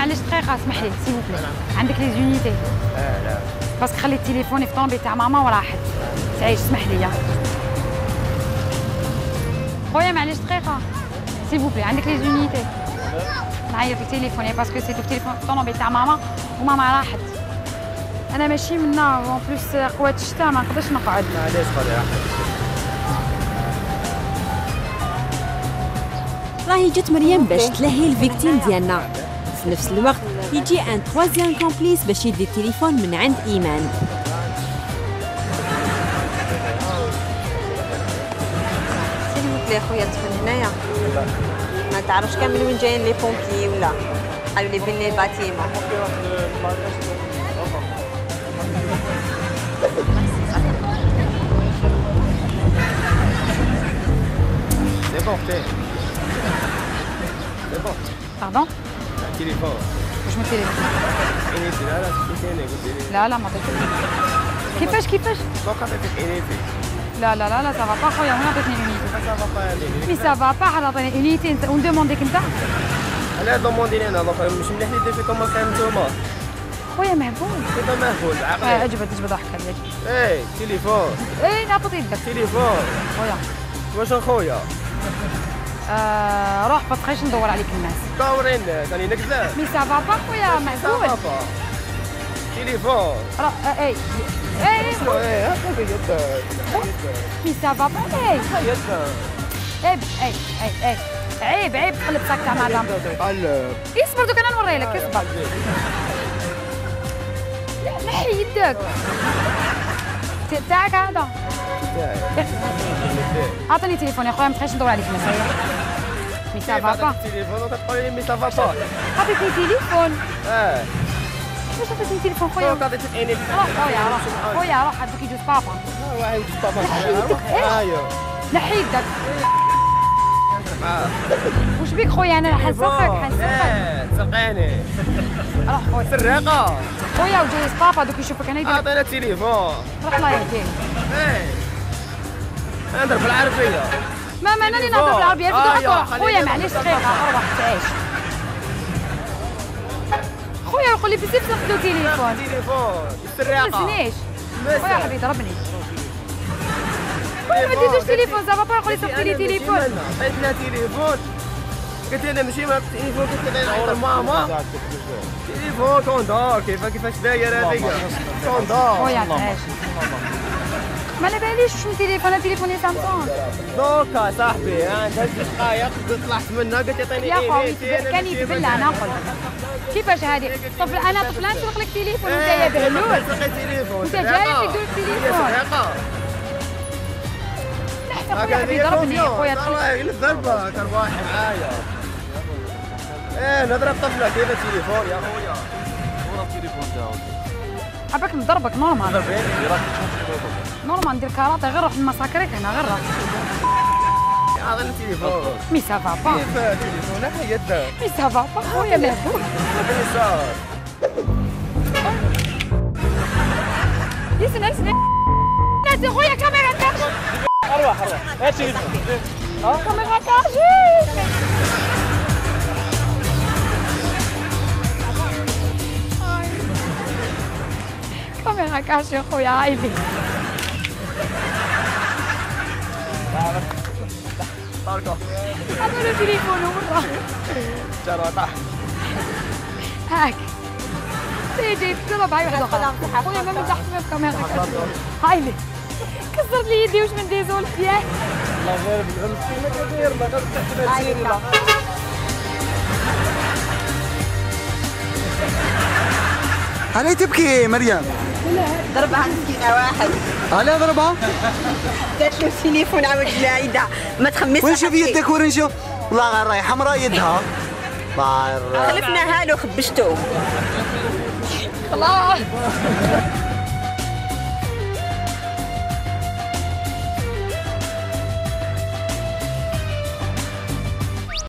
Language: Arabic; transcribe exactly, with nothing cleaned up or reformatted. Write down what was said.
معليش دقيقه اسمح لي سي بوبلي عندك لي زونيتي؟ اه لا باسكو خليت تليفوني في طومبي تاع ماما وراحت تعيش اسمح لي خويا معليش دقيقه سي بوبلي عندك لي زونيتي؟ معايا في تليفوني باسكو سيتو في تليفون في طومبي تاع ماما وماما راحت انا ماشي منا اون بليس قوات الشتاء ما نقدرش نقعد معليش خليها راهي جات مريم باش تلهي الفيكتيم ديالنا في نفس الوقت يجي ان تروازيام كومبليس باش يدي التليفون من عند ايمان. سيري بوبلي خويا تفن هنايا ما تعرفش كامل وين جايين لي بومبي ولا قالوا لي بين لي الباتيمون. C'est bon, t'es. C'est bon. باردون تليفون. واش من تليفون؟ انيتي لا لا سكتيني قلت لي. لا لا ما عطيتنيش. كيفاش كيفاش؟ دوك عطيتك انيتي. لا لا لا لا سافا با خويا وين عطيتني اونيتي؟ سافا با هذيك. مي سافا با حد عطيني اونيتي انت وندومونديك انت؟ انا دوموندي لي انا دوك مش مليح لي دير فيكم الخير نتوما. خويا مهبول. كيف مهبول عقلي. اه اجبد اجبد ضحك عليك. اي تليفون. اي نعطيك يدك. تليفون. خويا. واش اخويا؟ آه روح ما تبقايش ندور عليك الناس. دورين راني نكذب. مي سافا با خويا معقول. سافا. تليفون. راه اي اي شنو ايه هكا يدك. مي سافا با اي يدك. عيب اي اي اي عيب عيب تقلب ساك تاع مدام. قلب. اصبر دوك انا نوري لك اصبر. لا نحي يدك. تاعك هذا. عطيني تليفوني خويا ما تبقايش ندور عليك الناس. مي سافا با. تليفون وكتقولي لي مي سافا با. عطيتني تليفون. اه. واش عطيتني تليفون خويا؟ دوك عطيتك انيتي. روح خويا روح خويا روح هذوك يجوز بابا. واحد بابا. نحي يدك ايوا. نحي يدك. واش بيك خويا انا حنسرقك حنسرقك. اه تسرقيني. روح خويا. سرقه. خويا وجايز بابا دوك يشوفك انا يدير. عطينا التليفون. روح الله يهديك. ايه. نهضر بالعربيه. ما ما انا اللي نهضر بالعربيه آه خويا معليش دقيقه اروح تعيش. خويا يقول لي بزاف تاخذوا تليفون. تليفون. ما السرقه. تنسنيش. خويا حبيبي ضربني. خويا ما تديرش تليفون زعما با يقول لي صيفط لي تليفون. عطيتنا تليفون. قلت انا ماشي ما التليفون قلت لها نعيط لماما. تليفون كوندور كيف كيفاش داير هذيك. كوندور. خويا تعيش. ما على باليش واش من تليفون انا تليفوني سامسونج. دوكا صاحبي عندها دقايق طلعت منها قلت عطيني يا خويا ايميل. كان يتبلى ناقل. كيفاش هذه؟ طفل انا طفله نسرق لك تليفون وانت يا دهلول. تليفون. انت جاي تدور التليفون. لحظه خويا حبيبي ضربني خويا والله غير الضربه ترباحي معايا. ايه نضرب طفله كيف التليفون يا خويا. ضرب التليفون تاعو. عباك نضربك نورمال. ضربيني راك نورمال ندير كاراتي غير روح نمساكريك هنا غير روح. يا غير التليفون. مي سافا با. كيف التليفون نحي يدك. مي سافا با خويا مهبول. يسار. يسمع اسمع. ناس خويا كاميرا كاش. اروح اروح هاتي اه كاميرا كاش. كاميرا كاش يا خويا عايبي. طارقه. عطوني تليفون مرة. جرى طاح. هاك. تيجي تضرب هاي واحدة أخرى. خويا ما مزحت في الكاميرا كاش. هايلي. كسر لي يدي واش من ديزول فيها. الله غير بالغلط كيما كدير ما غير تسيري لا. علي تبكي مريم؟ ضربها مسكينه واحد. علي ضربها؟ دات له التليفون عاود العايده ما تخمسش. وين شوف يدك ورين نشوف؟ والله غير راهي حمراء يدها. خلفناها له خبشتو. خلاص.